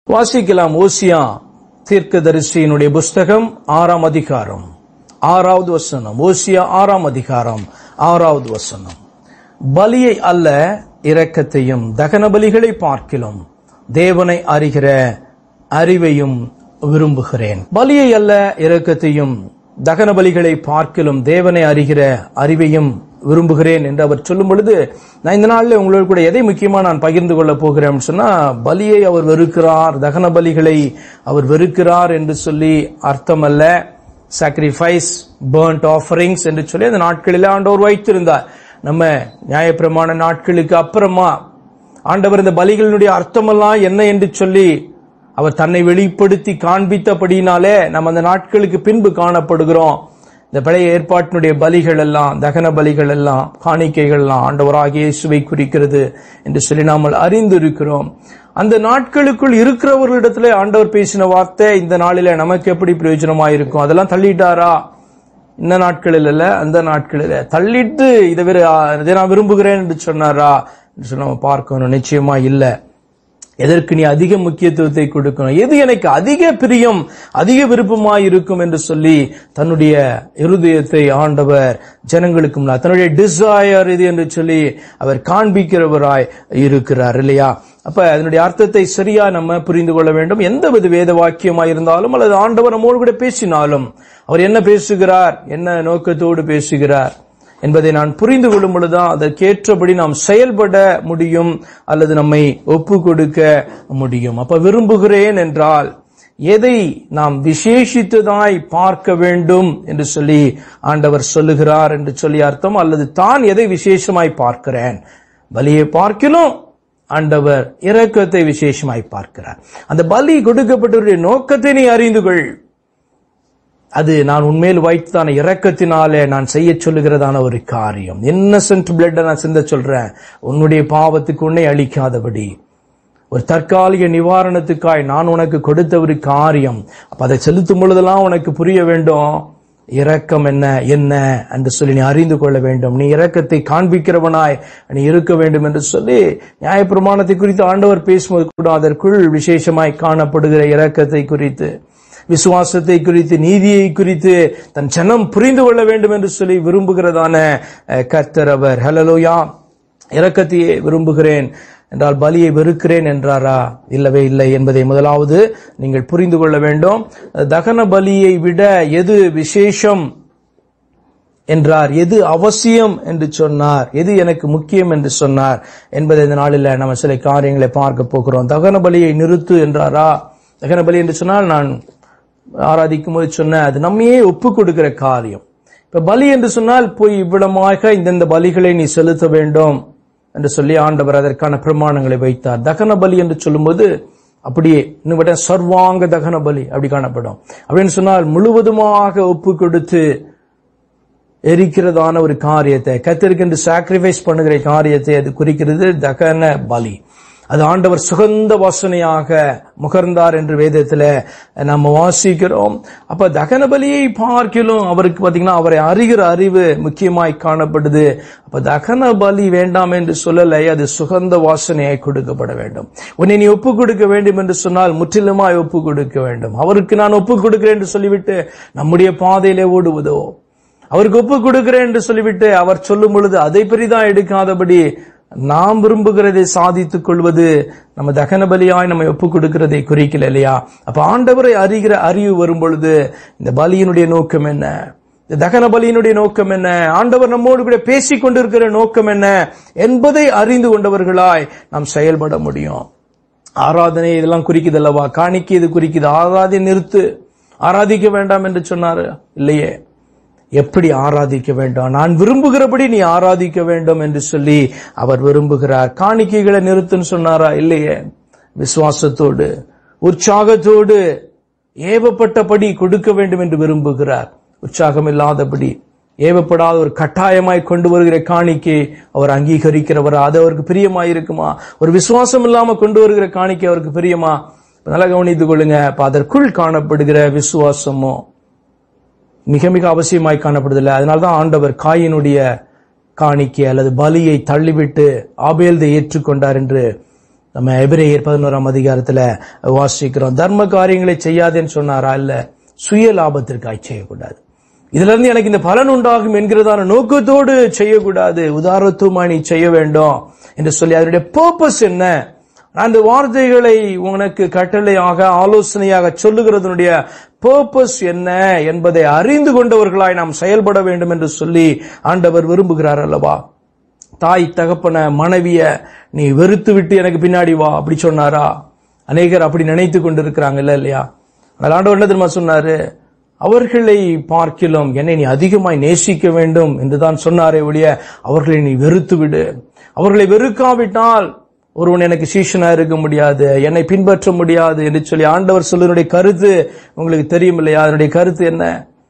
வாசிக்கலாம். ஓசியா தீர்க்கதரிசியினுடைய புஸ்தகம் 6ஆம் அதிகாரம் 6வது வசனம். ஓசியா 6ஆம் அதிகாரம் 6வது வசனம். பலியை அல்ல இரக்கத்தையும் தகன பலிகளை பார்க்கிலும் தேவனை அறிகிற அறிவையும் விரும்புகிறேன். பலியை அல்ல இரக்கத்தையும் தகன பலிகளை பார்க்கிலும் தேவனை அறிகிற அறிவையும் விரும்புகிறேன் என்று அவர் சொல்லும் பொழுது, நான் இந்த நாளில் உங்களோட கூட எதை முக்கியமா நான் பகிர்ந்து கொள்ள போகிறேன் சொன்னா, பலியை அவர் வெறுக்கிறார், தகன பலிகளை அவர் வெறுக்கிறார் என்று சொல்லி அர்த்தம் அல்ல. சாக்ரிஃபைஸ், பர்ன்ட் ஆஃபரிங்ஸ் என்று சொல்லி அந்த நாட்களில் ஆண்டவர் வைத்திருந்தார். நம்ம நியாயப்பிரமாண நாட்களுக்கு அப்புறமா ஆண்டவர் இந்த பலிகளினுடைய அர்த்தமெல்லாம் என்ன என்று சொல்லி அவர் தன்னை வெளிப்படுத்தி காண்பித்தபடினாலே நம்ம அந்த நாட்களுக்கு பின்பு காணப்படுகிறோம். இந்த பழைய ஏற்பாட்டினுடைய பலிகள் எல்லாம், தகன பலிகள் எல்லாம், காணிக்கைகள் எல்லாம் ஆண்டவராகிய இயேசுவை குறிக்கிறது என்று சொல்லி நாம் அறிந்திருக்கிறோம். அந்த நாட்களுக்குள் இருக்கிறவர்களிடத்துல ஆண்டவர் பேசின வார்த்தை இந்த நாளில நமக்கு எப்படி பிரயோஜனமாயிருக்கும்? அதெல்லாம் தள்ளிட்டாரா? இந்த நாட்களில் இல்ல, அந்த நாட்களில் தள்ளிட்டு இதை நான் விரும்புகிறேன் என்று சொன்னாரா என்று நம்ம பார்க்கணும். நிச்சயமா இல்ல. எதற்கு நீ அதிக முக்கியத்துவத்தை கொடுக்கணும், எது எனக்கு அதிக பிரியம், அதிக விருப்பமாய் இருக்கும் என்று சொல்லி தன்னுடைய இருதயத்தை ஆண்டவர் ஜனங்களுக்கு முன்னால் தன்னுடைய டிசையர் இது என்று சொல்லி அவர் காண்பிக்கிறவராய் இருக்கிறார் இல்லையா? அப்ப அதனுடைய அர்த்தத்தை சரியா நம்ம புரிந்து கொள்ள வேண்டும். எந்த வித வேத வாக்கியமாய் இருந்தாலும் அல்லது ஆண்டவர் நம்மோடு கூட பேசினாலும் அவர் என்ன பேசுகிறார், என்ன நோக்கத்தோடு பேசுகிறார் என்பதை நான் புரிந்து கொள்ளும் பொழுதுதான் அதற்கேற்றபடி நாம் செயல்பட முடியும் அல்லது நம்மை ஒப்பு கொடுக்க முடியும். அப்ப விரும்புகிறேன் என்றால் எதை நாம் விசேஷித்ததாய் பார்க்க வேண்டும் என்று சொல்லி ஆண்டவர் சொல்லுகிறார் என்று சொல்லி அர்த்தம். அல்லது தான் எதை விசேஷமாய் பார்க்கிறேன், பலியை பார்க்கணும், ஆண்டவர் இரக்கத்தை விசேஷமாய் பார்க்கிறார். அந்த பலி கொடுக்கப்பட்டவருடைய நோக்கத்தை நீ அறிந்து கொள். அது நான் உண்மையில் வைத்தான இரக்கத்தினாலே நான் செய்ய சொல்லுகிறதான ஒரு காரியம். இன்னசென்ட் பிளட் நான் சிந்த சொல்றேன், உன்னுடைய பாவத்துக்கு உன்னை அழிக்காதபடி ஒரு தற்காலிக நிவாரணத்துக்காய் நான் உனக்கு கொடுத்த ஒரு காரியம். அப்ப அதை செலுத்தும் பொழுதெல்லாம் உனக்கு புரிய வேண்டும் இரக்கம் என்ன என்ன என்று சொல்லி நீ அறிந்து கொள்ள வேண்டும். நீ இரக்கத்தை காண்பிக்கிறவனாய் நீ இருக்க வேண்டும் என்று சொல்லி நியாயப்பிரமாணத்தை குறித்து ஆண்டவர் பேசும்போது கூட அதற்குள் விசேஷமாய் காணப்படுகிற இரக்கத்தை குறித்து, விசுவாசத்தை குறித்து, நீதியை குறித்து தன் ஜனம் புரிந்து கொள்ள வேண்டும் என்று சொல்லி விரும்புகிறதான கர்த்தர் அவர். ஹல்லேலூயா. இரக்கத்தையே விரும்புகிறேன் என்றால் பலியை வெறுக்கிறேன் என்றாரா? இல்லவே இல்லை என்பதை முதலாவது நீங்கள் புரிந்து கொள்ள வேண்டும். தகன பலியை விட எது விசேஷம் என்றார், எது அவசியம் என்று சொன்னார், எது எனக்கு முக்கியம் என்று சொன்னார் என்பதை இந்த நாளில் நம்ம சில காரியங்களை பார்க்க போகிறோம். தகன பலியை நிறுத்து என்றாரா? தகன பலி என்று சொன்னால் நான் ஆராதிக்கும் போது சொன்ன அது நம்மையே ஒப்பு கொடுக்கிற காரியம். இப்ப பலி என்று சொன்னால் போய் இவ்விடமாக இந்த பலிகளை நீ செலுத்த வேண்டும் என்று சொல்லி ஆண்டவர் அதற்கான பிரமாணங்களை வைத்தார். தகன பலி என்று சொல்லும்போது அப்படியே இன்னும் சர்வாங்க தகன பலி அப்படி காணப்படும். அப்படின்னு சொன்னால் முழுவதுமாக ஒப்பு கொடுத்து எரிக்கிறதான ஒரு காரியத்தை, கர்த்தருக்கு சாக்ரிஃபைஸ் பண்ணுகிற காரியத்தை அது குறிக்கிறது தகன பலி. அது ஆண்டவர் சுகந்த வாசனையாக முகர்ந்தார் என்று வேதத்துல நம்ம வாசிக்கிறோம். அப்ப தகன பலியை பார்க்கலும் அவருக்கு பாத்தீங்கன்னா அவரை அறிகிற அறிவு முக்கியமாய் காணப்படுது. அப்ப தகன பலி வேண்டாம் என்று சொல்லலை, அது சுகந்த வாசனையாய் கொடுக்கப்பட வேண்டும். உன்னை நீ ஒப்பு கொடுக்க வேண்டும் என்று சொன்னால் முற்றிலுமாய் ஒப்பு கொடுக்க வேண்டும். அவருக்கு நான் ஒப்பு கொடுக்கிறேன் என்று சொல்லிவிட்டு நம்முடைய பாதையிலே ஓடுவதோ, அவருக்கு ஒப்பு கொடுக்கிறேன் என்று சொல்லிவிட்டு அவர் சொல்லும் பொழுது அதை பெரிதா எடுக்காதபடி நாம் விரும்புகிறதை சாதித்துக் கொள்வது நம்ம தகன பலியாய் நம்ம ஒப்பு கொடுக்கிறதை குறிக்கல இல்லையா? அப்ப ஆண்டவரை அறிகிற அறிவு வரும் பொழுது இந்த பலியினுடைய நோக்கம் என்ன, இந்த தகன பலியினுடைய நோக்கம் என்ன, ஆண்டவர் நம்மோடு கூட பேசிக் கொண்டிருக்கிற நோக்கம் என்ன என்பதை அறிந்து கொண்டவர்களாய் நாம் செயல்பட முடியும். ஆராதனை இதெல்லாம் குறிக்குது அல்லவா? காணிக்கை இது குறிக்குது. ஆராதனை நிறுத்து, ஆராதிக்க வேண்டாம் என்று சொன்னாரு இல்லையே. எப்படி ஆராதிக்க வேண்டும்? நான் விரும்புகிறபடி நீ ஆராதிக்க வேண்டும் என்று சொல்லி அவர் விரும்புகிறார். காணிக்கைகளை நிறுத்துன்னு சொன்னாரா? இல்லையே. விசுவாசத்தோடு உற்சாகத்தோடு ஏவப்பட்டபடி கொடுக்க வேண்டும் என்று விரும்புகிறார். உற்சாகம் இல்லாதபடி ஏவப்படாத ஒரு கட்டாயமாய் கொண்டு வருகிற காணிக்கை அவர் அங்கீகரிக்கிறவரா? அது அவருக்கு பிரியமாயிருக்குமா? ஒரு விசுவாசம் இல்லாம கொண்டு வருகிற காணிக்கை அவருக்கு பிரியமா? நல்லா கவனித்துக் கொள்ளுங்க. அதற்குள் காணப்படுகிற விசுவாசமோ மிக மிக அவசியமாய் காணப்படுதில்லை. அதனால்தான் ஆண்டவர் காயினுடைய காணிக்கை அல்லது பலியை தள்ளிவிட்டு ஆபேலை ஏற்றுக்கொண்டார் என்று நம்ம எபிரேயர் 11ஆம் அதிகாரத்துல வாசிக்கிறோம். தர்ம காரியங்களை செய்யாதேன்னு சொன்னாரா? இல்ல, சுய லாபத்திற்காக செய்யக்கூடாது. இதுல இருந்து எனக்கு இந்த பலன் உண்டாகும் என்கிறதான நோக்கத்தோடு செய்யக்கூடாது. உதாரணத்துவமாய் நீ செய்ய வேண்டும் என்று சொல்லி அதனுடைய பர்பஸ் என்ன, அந்த வார்த்தைகளை உனக்கு கட்டளையாக ஆலோசனையாக சொல்லுகிறதனுடைய பர்பஸ் என்ன என்பதை அறிந்து கொண்டவர்களாய் நாம் செயல்பட வேண்டும் என்று சொல்லி ஆண்டவர் விரும்புகிறார் அல்லவா? தாய் தகப்பன மனைவிய நீ வெறுத்து விட்டு எனக்கு பின்னாடி வா அப்படி சொன்னாரா? அநேகர் அப்படி நினைத்து கொண்டிருக்கிறாங்க இல்லையா? ஆண்டவர் என்ன தெரியுமா சொன்னாரு? அவர்களை பார்க்கிலும் என்னை நீ அதிகமாய் நேசிக்க வேண்டும் என்றுதான் சொன்னாரே ஒழிய அவர்களை நீ வெறுத்து விடு. அவர்களை வெறுக்காவிட்டால் ஒருவன் எனக்கு சீஷனா இருக்க முடியாது, என்னை பின்பற்ற முடியாது என்று சொல்லி ஆண்டவர் சொல்லுடைய கருத்து உங்களுக்கு தெரியும் இல்லையா? அதனுடைய கருத்து என்ன?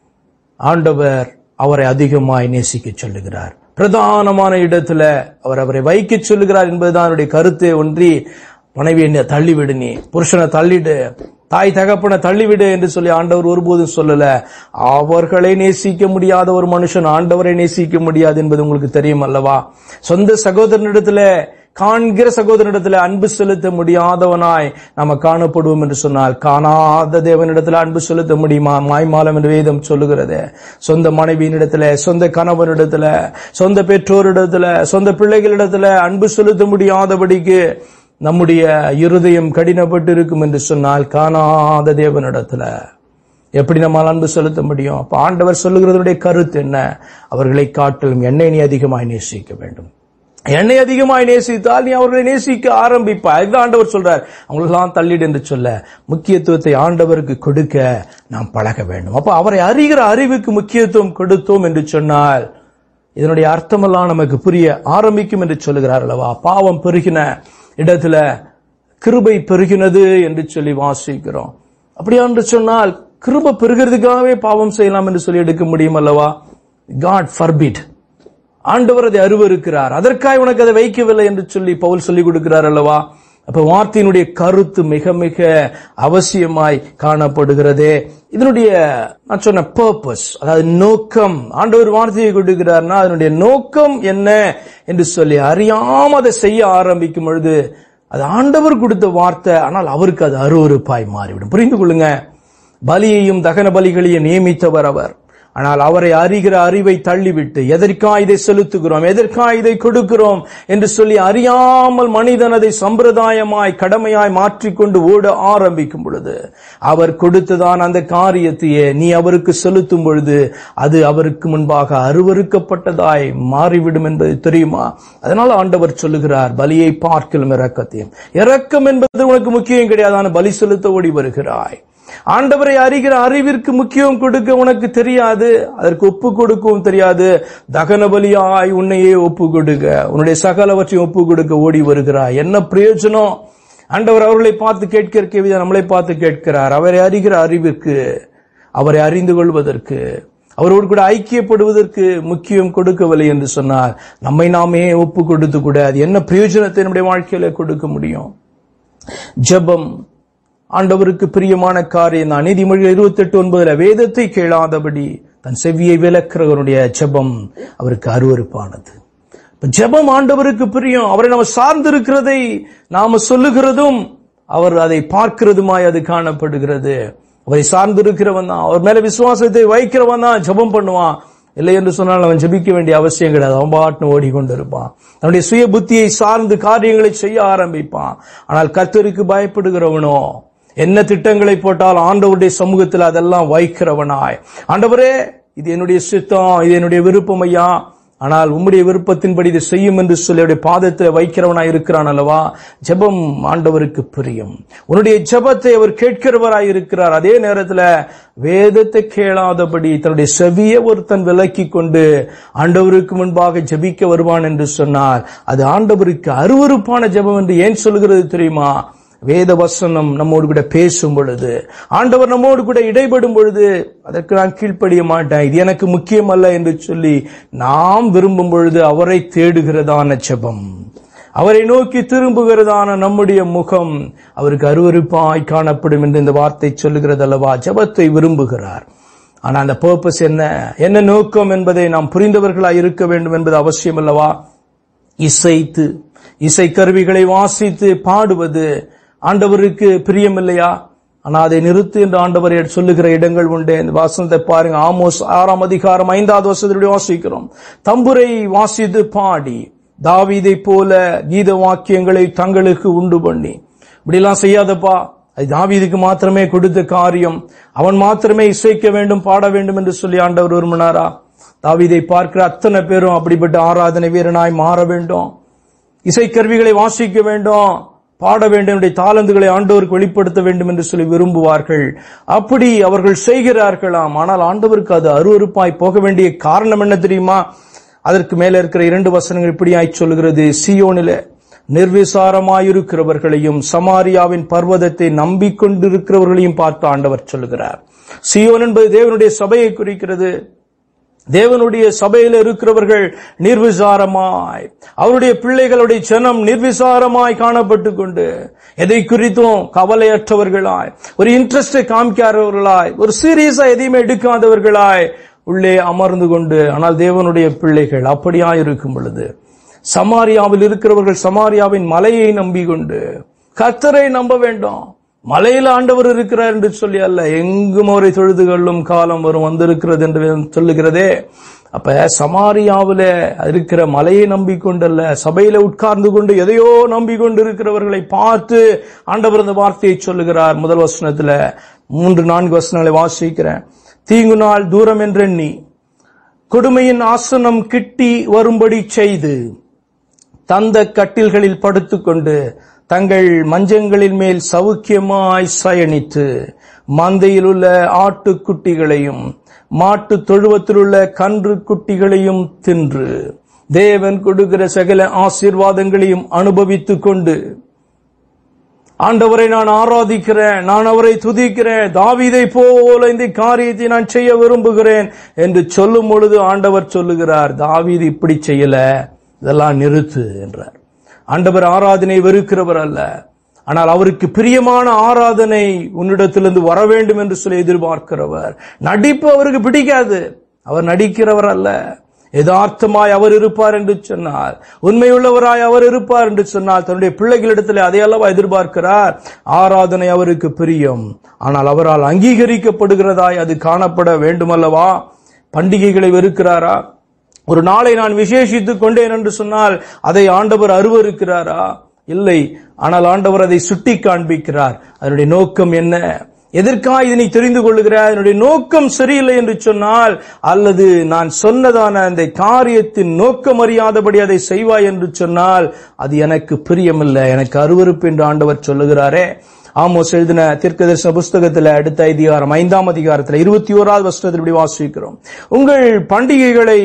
ஆண்டவர் அவரை அதிகமாய் நேசிக்க சொல்லுகிறார். பிரதானமான இடத்துல அவரை வைக்க சொல்லுகிறார் என்பதுதான் அவருடைய கருத்து. ஒன்றி மனைவியை தள்ளிவிடு, நீ புருஷனை தள்ளிடு, தாய் தகப்பனை தள்ளிவிடு என்று சொல்லி ஆண்டவர் ஒருபோதும் சொல்லல. அவர்களை நேசிக்க முடியாத ஒரு மனுஷன் ஆண்டவரை நேசிக்க முடியாது என்பது உங்களுக்கு தெரியும் அல்லவா? சொந்த சகோதரனிடத்துல, காண்கிற சகோதரனிடத்துல அன்பு செலுத்த முடியாதவனாய் நாம காணப்படுவோம் என்று சொன்னால், காணாத தேவனிடத்துல அன்பு செலுத்த முடியுமா? மாய்மாலம் என்று வேதம் சொல்லுகிறது. சொந்த மனைவியினிடத்துல, சொந்த கணவனிடத்துல, சொந்த பெற்றோரிடத்துல, சொந்த பிள்ளைகளிடத்துல அன்பு செலுத்த முடியாதபடிக்கு நம்முடைய இருதயம் கடினப்பட்டு இருக்கும் என்று சொன்னால், காணாத தேவனிடத்துல எப்படி நம்மால் அன்பு செலுத்த முடியும்? அப்ப ஆண்டவர் சொல்லுகிறதுடைய கருத்து என்ன? அவர்களை காட்டிலும் என்னை நீ அதிகமாய் நேசிக்க வேண்டும். என்னை அதிகமாய் நேசித்தால் நீ அவர்களை நேசிக்க ஆரம்பிப்பா. இதுதான் ஆண்டவர் சொல்றார். அவங்களெல்லாம் தள்ளிடு என்று சொல்ல, முக்கியத்துவத்தை ஆண்டவருக்கு கொடுக்க நாம் பழக வேண்டும். அப்ப அவரை அறிகிற அறிவுக்கு முக்கியத்துவம் கொடுத்தோம் என்று சொன்னால் இதனுடைய அர்த்தமெல்லாம் நமக்கு புரிய ஆரம்பிக்கும் என்று சொல்லுகிறார் அல்லவா? பாவம் பெருகின இடத்துல கிருபை பெருகினது என்று சொல்லி வாசிக்கிறோம். அப்படியா என்று சொன்னால் கிருபை பெருகிறதுக்காகவே பாவம் செய்யலாம் என்று சொல்லி எடுக்க முடியும் அல்லவா? God forbid. ஆண்டவர் அதை அருவருக்கிறார், அதற்காக உனக்கு அதை வைக்கவில்லை என்று சொல்லி பவுல் சொல்லிக் கொடுக்கிறார் அல்லவா? அப்ப வார்த்தையினுடைய கருத்து மிக மிக அவசியமாய் காணப்படுகிறதே. இதனுடைய நான் சொன்ன பர்பஸ், அதாவது நோக்கம், ஆண்டவர் வார்த்தையை கொடுக்கிறார்னா அதனுடைய நோக்கம் என்ன என்று சொல்லி அறியாம அதை செய்ய ஆரம்பிக்கும் பொழுது அது ஆண்டவர் கொடுத்த வார்த்தை, ஆனால் அவருக்கு அது அருவருப்பாய் மாறிவிடும். புரிந்து கொள்ளுங்க. பலியையும் தகன பலிகளையும் நியமித்தவர் அவர். ஆனால் அவரை அறிகிற அறிவை தள்ளிவிட்டு எதற்காக இதை செலுத்துகிறோம், எதற்காக இதை கொடுக்கிறோம் என்று சொல்லி அறியாமல் மனிதன் அதை சம்பிரதாயமாய் கடமையாய் மாற்றிக்கொண்டு ஓட ஆரம்பிக்கும் பொழுது அவர் கொடுத்ததான் அந்த காரியத்தையே நீ அவருக்கு செலுத்தும் பொழுது அது அவருக்கு முன்பாக அருவருக்கப்பட்டதாய் மாறிவிடும் என்பது தெரியுமா? அதனால ஆண்டவர் சொல்லுகிறார், பலியை பார்க்கிலும் இரக்கத்தையும். இரக்கம் என்பது உனக்கு முக்கியம் கிடையாது, பலி செலுத்த ஓடி வருகிறாய். ஆண்டவரை அறிகிற அறிவிற்கு முக்கியம் கொடுக்க உனக்கு தெரியாது, அதற்கு ஒப்பு கொடுக்கவும் தெரியாது. தகன பலியாய் உன்னையே ஒப்பு கொடுக்க, உன்னுடைய சகலவற்றையும் ஒப்பு கொடுக்க ஓடி வருகிறாய். என்ன பிரயோஜனம்? ஆண்டவர் அவர்களை பார்த்து கேட்கிற கேள்வி நம்மளை பார்த்து கேட்கிறார். அவரை அறிகிற அறிவிற்கு, அவரை அறிந்து கொள்வதற்கு, அவரோடு கூட ஐக்கியப்படுவதற்கு முக்கியம் கொடுக்கவில்லை என்று சொன்னார். நம்மை நாமே ஒப்பு கொடுத்து கூட அது என்ன பிரயோஜனத்தை நம்முடைய வாழ்க்கையில கொடுக்க முடியும்? ஜெபம் ஆண்டவருக்கு பிரியமான காரியம் தான். நீதிமொழிகள் 28:9 வேதத்தை கேளாதபடி தன் செவியை விலக்கிறவனுடைய ஜெபம் அவருக்கு அருவருப்பானது. ஜெபம் ஆண்டவருக்கு பிரியம். அவரை நாம சார்ந்திருக்கிறதை நாம சொல்லுகிறதும் அவர் அதை பார்க்கிறதுமாய் அது காணப்படுகிறது. அவரை சார்ந்திருக்கிறவன் தான், அவர் மேல விசுவாசத்தை வைக்கிறவன் தான் ஜெபம் பண்ணுவான். இல்லை என்று சொன்னால் அவன் ஜெபிக்க வேண்டிய அவசியம் கிடையாது. அவன் பாட்டுன்னு ஓடிக்கொண்டிருப்பான், அவனுடைய சுய புத்தியை சார்ந்து காரியங்களை செய்ய ஆரம்பிப்பான். ஆனால் கர்த்தருக்கு பயப்படுகிறவனோ என்ன திட்டங்களை போட்டால் ஆண்டவருடைய சமூகத்தில் அதெல்லாம் வைக்கிறவனாய், ஆண்டவரே இது என்னுடைய சித்தம், இது என்னுடைய விருப்பம் ஐயா, ஆனால் உம்முடைய விருப்பத்தின்படி இதை செய்யும் என்று சொல்லி அவருடைய பாதத்தில் வைக்கிறவனாய் இருக்கிறான் அல்லவா? ஜெபம் ஆண்டவருக்கு பிரியம். உன்னுடைய ஜெபத்தை அவர் கேட்கிறவராய் இருக்கிறார். அதே நேரத்தில் வேதத்தை கேளாதபடி தன்னுடைய செவியை ஒருத்தன் விலக்கி கொண்டு ஆண்டவருக்கு முன்பாக ஜெபிக்க வருவான் என்று சொன்னால் அது ஆண்டவருக்கு அருவருப்பான ஜெபம் என்று ஏன் சொல்கிறது தெரியுமா? வேத வசனம் நம்மோடு கூட பேசும் பொழுது, ஆண்டவர் நம்மோடு கூட இடைபடும் பொழுது அதற்கு நான் கீழ்ப்படிய மாட்டேன், இது எனக்கு முக்கியம் அல்ல என்று சொல்லி நாம் விரும்பும் பொழுது அவரை தேடுகிறதான ஜெபம், அவரை நோக்கி திரும்புகிறதான நம்முடைய முகம் அவருக்கு அருவருப்பாய் காணப்படும் என்று இந்த வார்த்தை சொல்லுகிறது அல்லவா? ஜெபத்தை விரும்புகிறார். ஆனா அந்த பர்பஸ் என்ன நோக்கம் என்பதை நாம் புரிந்தவர்களாய் இருக்க வேண்டும் என்பது அவசியம் அல்லவா? இசைத்து இசைக்கருவிகளை வாசித்து பாடுவது ஆண்டவருக்கு பிரியமில்லையா? ஆனா அதை நிறுத்து என்று ஆண்டவர் சொல்லுகிற இடங்கள் உண்டு. இந்த வசனத்தை பாருங்க. ஆமோஸ் 6ஆம் அதிகாரம் 5வது வசனத்தில் வாசிக்கிறோம். தம்புரை வாசித்து பாடி தாவீதை போல கீத வாக்கியங்களை தங்களுக்கு உண்டு பண்ணி. இப்படிலாம் செய்யாதப்பா, அது தாவீதுக்கு மாத்திரமே கொடுத்த காரியம், அவன் மாத்திரமே இசைக்க வேண்டும் பாட வேண்டும் என்று சொல்லி ஆண்டவர் விரும்பினாரா? தாவீதை பார்க்கிற அத்தனை பேரும் அப்படிப்பட்ட ஆராதனை வீரனாய் மாற வேண்டும், இசைக்கருவிகளை வாசிக்க வேண்டும், பாட வேண்டும், தாளந்துகளை ஆண்டவருக்கு வெளிப்படுத்த வேண்டும் என்று சொல்லி விரும்புவார்கள். அப்படி அவர்கள் செய்கிறார்களாம். ஆனால் ஆண்டவருக்கு அது அருவருப்பாய் போக வேண்டிய காரணம் என்ன தெரியுமா? அதற்கு மேல இருக்கிற 2 வசனங்கள் இப்படியாய் சொல்லுகிறது. சீயோனிலே நிர்விசாரமாயிருக்கிறவர்களையும் சமாரியாவின் பர்வதத்தை நம்பிக்கொண்டிருக்கிறவர்களையும் பார்த்து ஆண்டவர் சொல்லுகிறார். சீயோன் என்பது தேவனுடைய சபையை குறிக்கிறது. தேவனுடைய சபையில் இருக்கிறவர்கள் நிர்விசாரமாய், அவருடைய பிள்ளைகளுடைய ஜனம் நிர்விசாரமாய் காணப்பட்டு கொண்டு, எதை குறித்தும் கவலையற்றவர்களாய், ஒரு இன்ட்ரெஸ்டை காமிக்காதவர்களாய், ஒரு சீரியஸா எதையுமே எடுக்காதவர்களாய் உள்ளே அமர்ந்து கொண்டு. ஆனால் தேவனுடைய பிள்ளைகள் அப்படியாயிருக்கும் பொழுது சமாரியாவில் இருக்கிறவர்கள் சமாரியாவின் மலையை நம்பிக்கொண்டு, கர்த்தரை நம்ப வேண்டும். மலையில ஆண்டவர் இருக்கிறார் என்று சொல்லி அல்ல, எங்கும் அவரை தொழுது கொள்ளும் காலம் வரும் வந்திருக்கிறது என்று சொல்லுகிறதே. அப்ப சமாரியாவில இருக்கிற மலையை நம்பிக்கொண்டல்ல, சபையில உட்கார்ந்து கொண்டு எதையோ நம்பிக்கொண்டு இருக்கிறவர்களை பார்த்து ஆண்டவர் அந்த வார்த்தையை சொல்லுகிறார். முதல் வசனத்துல 3-4 வசனங்களை வாசிக்கிறேன். தீங்கு நாள் தூரம் என்றெண்ணி கொடுமையின் ஆசனம் கிட்டி வரும்படி செய்து தந்த கட்டில்களில் படுத்துக்கொண்டு தங்கள் மஞ்சங்களின் மேல் சவுக்கியமாய் சயனித்து மந்தையில் உள்ள ஆட்டுக்குட்டிகளையும் மாட்டு தொழுவத்தில் உள்ள கன்று குட்டிகளையும் தின்று தேவன் கொடுக்கிற சகல ஆசீர்வாதங்களையும் அனுபவித்துக் கொண்டு, ஆண்டவரை நான் ஆராதிக்கிறேன், நான் அவரை துதிக்கிறேன், தாவீதை போல இந்த காரியத்தை நான் செய்ய விரும்புகிறேன் என்று சொல்லும் பொழுது ஆண்டவர் சொல்லுகிறார், தாவீது இப்படி செய்யல, இதெல்லாம் நிறுத்து என்றார். ஆண்டவர் ஆராதனை வெறுக்கிறவர் அல்ல, ஆனால் அவருக்கு பிரியமான ஆராதனை உன்னிடத்திலிருந்து வர வேண்டும் என்று சொல்லி எதிர்பார்க்கிறவர். நடிப்பு அவருக்கு பிடிக்காது, அவர் நடிக்கிறவர் அல்ல. யதார்த்தமாய் அவர் இருப்பார் என்று சொன்னார், உண்மையுள்ளவராய் அவர் இருப்பார் என்று சொன்னால் தன்னுடைய பிள்ளைகளிடத்தில் அதையல்லவா எதிர்பார்க்கிறார். ஆராதனை அவருக்கு பிரியம், ஆனால் அவரால் அங்கீகரிக்கப்படுகிறதாய் அது காணப்பட வேண்டுமல்லவா? பண்டிகைகளை வெறுக்கிறாரா? ஒரு நாளை நான் விசேஷித்துக் கொண்டேன் என்று சொன்னால் அதை ஆண்டவர் அருவருக்கிறாரா? இல்லை. ஆனால் ஆண்டவர் அதை சுட்டி காண்பிக்கிறார். அதனுடைய நோக்கம் என்ன? எதற்காக இதனை தெரிந்து கொள்ளுகிறார்? என்னுடைய நோக்கம் சரியில்லை என்று சொன்னால், அல்லது நான் சொன்னதான அந்த காரியத்தின் நோக்கம் அறியாதபடி அதை செய்வாய் என்று சொன்னால் அது எனக்கு பிரியமில்லை, எனக்கு அருவருப்பு என்று ஆண்டவர் சொல்லுகிறாரே. ஆமோஸ் எழுதின தீர்க்கதரிசன புஸ்தகத்தில் அடுத்த அதிகாரம் 5ஆம் அதிகாரத்தில் 21வது வசனத்தில் இப்படி வாசிக்கிறோம். உங்கள் பண்டிகைகளை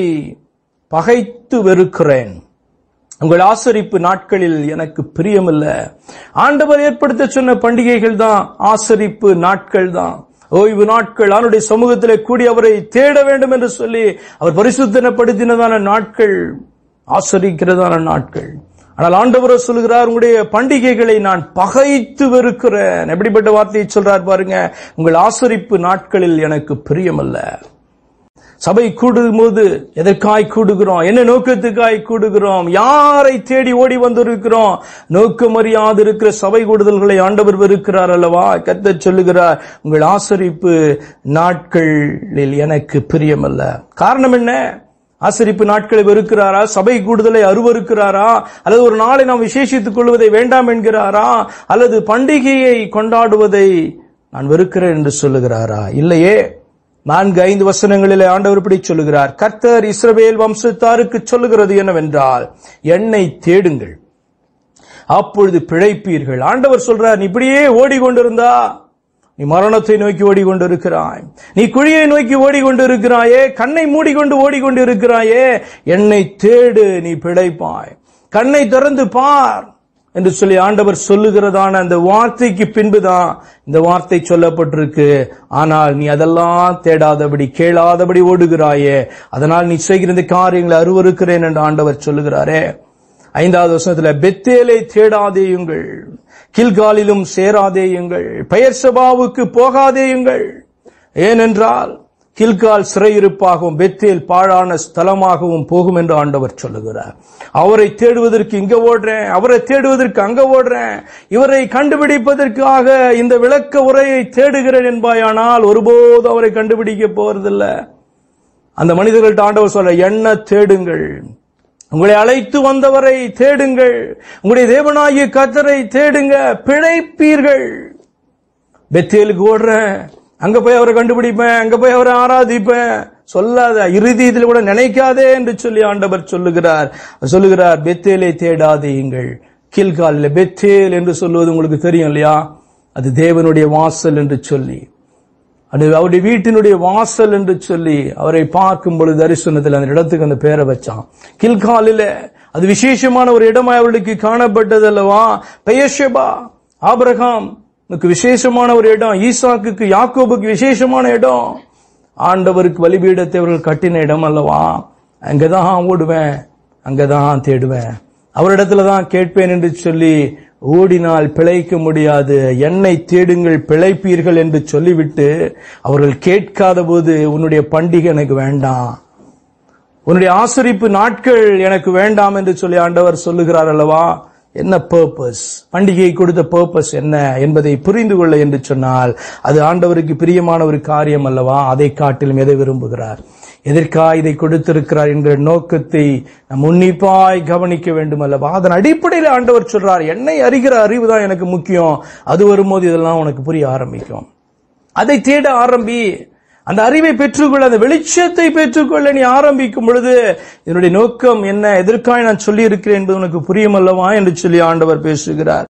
பகைத்து வெறுக்கிறேன், உங்கள் ஆசரிப்பு நாட்களில் எனக்கு பிரியமில்லை. ஆண்டவர் ஏற்படுத்த சொன்ன பண்டிகைகள் தான் ஆசரிப்பு நாட்கள் தான், ஓய்வு நாட்கள், அவருடைய சமூகத்திலே கூடி அவரை தேட வேண்டும் என்று சொல்லி அவர் பரிசுத்தப்படுத்தினதான நாட்கள், ஆசரிக்கிறதான நாட்கள். ஆனால் ஆண்டவர் சொல்லுகிறார், உங்களுடைய பண்டிகைகளை நான் பகைத்து வெறுக்கிறேன். எப்படிப்பட்ட வார்த்தையை சொல்றார் பாருங்க, உங்கள் ஆசரிப்பு நாட்களில் எனக்கு பிரியமல்ல. சபை கூடும் போது எதற்காய் கூடுகிறோம்? என்ன நோக்கத்துக்காய் கூடுகிறோம்? யாரை தேடி ஓடி வந்திருக்கிறோம்? நோக்கம் அறியாது இருக்கிற சபை கூடுதல்களை ஆண்டவர் வெறுக்கிறார் அல்லவா? கர்த்தர் சொல்லுகிறார், உங்கள் ஆசரிப்பு நாட்களில் எனக்கு பிரியமல்ல. காரணம் என்ன? ஆசரிப்பு நாட்களை வெறுக்கிறாரா? சபை கூடுதலை அருவருக்கிறாரா? அல்லது ஒரு நாளை நாம் விசேஷித்துக் கொள்வதை வேண்டாம் என்கிறாரா? அல்லது பண்டிகையை கொண்டாடுவதை நான் வெறுக்கிறேன் என்று சொல்லுகிறாரா? இல்லையே. 4-5 வசனங்களிலே ஆண்டவர் இப்படி சொல்லுகிறார். கர்த்தர் இஸ்ரவேல் வம்சத்தாருக்கு சொல்லுகிறது என்னவென்றால், என்னை தேடுங்கள், அப்பொழுது பிழைப்பீர்கள். ஆண்டவர் சொல்றார், நீ இப்படியே ஓடிக்கொண்டிருந்தா நீ மரணத்தை நோக்கி ஓடிக்கொண்டிருக்கிறாய், நீ குழியை நோக்கி ஓடிக்கொண்டிருக்கிறாயே, கண்ணை மூடிக்கொண்டு ஓடிக்கொண்டிருக்கிறாயே, என்னை தேடு, நீ பிழைப்பாய், கண்ணை திறந்து பார் என்று சொல்லி ஆண்டவர் சொல்லுகிறதான அந்த வார்த்தைக்கு பின்புதான் இந்த வார்த்தை சொல்லப்பட்டிருக்கு. ஆனால் நீ அதெல்லாம் தேடாதபடி கேளாதபடி ஓடுகிறாயே, அதனால் நீ செய்கிற இந்த காரியங்களை அருவருக்கிறேன் என்று ஆண்டவர் சொல்லுகிறாரே. 5வது வசனத்துல, பெத்தேலை தேடாதேயுங்கள், கில்காலிலும் சேராதேயுங்கள், பெயர்சபாவுக்கு போகாதேயுங்கள். ஏனென்றால் கில்கால் சிறையிருப்பாகவும் பெத்தேல் பாழான ஸ்தலமாகவும் போகும் என்று ஆண்டவர் சொல்லுகிறார். அவரை தேடுவதற்கு இங்க ஓடுறேன், அவரை தேடுவதற்கு அங்க ஓடுறேன், இவரை கண்டுபிடிப்பதற்காக இந்த விளக்க உரையை தேடுகிறேன் என்பாயானால் ஒருபோது அவரை கண்டுபிடிக்க போறதில்லை. அந்த மனிதர்கள்ட்ட ஆண்டவர் சொல்ற, என்ன தேடுங்கள், உங்களை அழைத்து வந்தவரை தேடுங்கள், உங்களுடைய தேவனாகிய கர்த்தரை தேடுங்க, பிழைப்பீர்கள். பெத்தேலுக்கு ஓடுறேன், அங்க போய் அவரை கண்டுபிடிப்பேன், அங்க போய் அவரை ஆராதிப்பேன் சொல்லாத, இறுதியில் கூட நினைக்காதே என்று சொல்லி ஆண்டவர் சொல்லுகிறார். பெத்தேலை தேடாதீங்கள். கில்காலில் பெத்தேல் என்று சொல்லுவது உங்களுக்கு தெரியும் இல்லையா? அது தேவனுடைய வாசல் என்று சொல்லி, அது அவருடைய வீட்டினுடைய வாசல் என்று சொல்லி அவரை பார்க்கும் பொழுது தரிசனத்தில் அந்த இடத்துக்கு அந்த பேரை வச்சான். கில்காலில் அது விசேஷமான ஒரு இடமாய் அவர்களுக்கு காணப்பட்டது அல்லவா? பெயர்ஷெபா ஆபிரகாம் விசேஷமான ஒரு இடம், ஈசாக்குக்கு யாக்கோபுக்கு விசேஷமான இடம், ஆண்டவருக்கு பலிபீடத்தை அவர்கள் கட்டின இடம் அல்லவா? அங்கதான் ஓடுவேன், அங்கதான் தேடுவேன், அவரிடத்துல தான் கேட்பேன் என்று சொல்லி ஓடினால் பிழைக்க முடியாது. என்னை தேடுங்கள் பிழைப்பீர்கள் என்று சொல்லிவிட்டு அவர்கள் கேட்காத போது, உன்னுடைய பண்டிகை எனக்கு வேண்டாம், உன்னுடைய ஆசரிப்பு நாட்கள் எனக்கு வேண்டாம் என்று சொல்லி ஆண்டவர் சொல்லுகிறார் அல்லவா? என்ன பர்பஸ், பண்டிகையை கொடுத்த பர்பஸ் என்ன என்பதை புரிந்து கொள்ள என்று சொன்னால் அது ஆண்டவருக்கு பிரியமான ஒரு காரியம் அல்லவா? அதை காட்டிலும் எதை விரும்புகிறார், எதற்காக இதை கொடுத்திருக்கிறார் என்கிற நோக்கத்தை நாம் உன்னிப்பாய் கவனிக்க வேண்டும் அல்லவா? அதன் அடிப்படையில் ஆண்டவர் சொல்றார், என்னை அறிகிற அறிவு தான் எனக்கு முக்கியம். அது வரும்போது இதெல்லாம் உனக்கு புரிய ஆரம்பிக்கும். அதை தேட ஆரம்பி, அந்த அறிவை பெற்றுக்கொள்ள, அந்த வெளிச்சத்தை பெற்றுக்கொள்ள நீ ஆரம்பிக்கும் பொழுது இதனுடைய நோக்கம் என்ன, எதற்காக நான் சொல்லி இருக்கிறேன் என்பது உனக்கு புரியும் அல்லவா என்று சொல்லி ஆண்டவர் பேசுகிறார்.